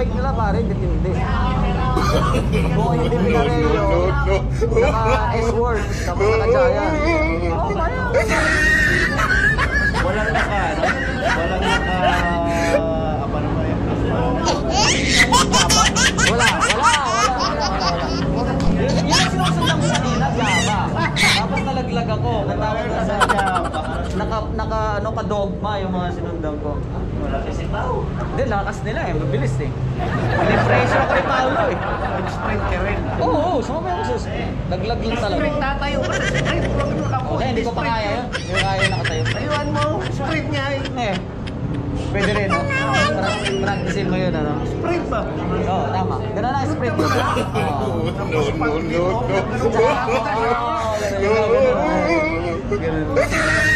bike nila pare, hindi. Kung hindi Pinarello, naka S-World, tapos naka Giant. Oo, kaya. Walang naka, ano? Walang naka, apa naman yan? Wala. Yun ang sinusundan ko kanina, Java. Tapos nalaglag ako, natawag na sa naka ka-dogma yung mga sinundan ko. Wala kasi tao. Hindi, lakas nila eh, mabilis eh. Pinipresyo ako kay Paolo eh. Nag-sprint ka rin. Oo, sumabay ako sa sprint. Laglag lang talaga. Sprint tatayo ka sa sprint. Okay, hindi ko pa kaya yun. Hindi ko kaya nakatayo. Ayuan mo, sprint niya eh. Eh, pwede rin, no? Practicein mo yun, ano? Sprint ba? Oo, tama. Ganun na, sprint yun. Oo. Ganun.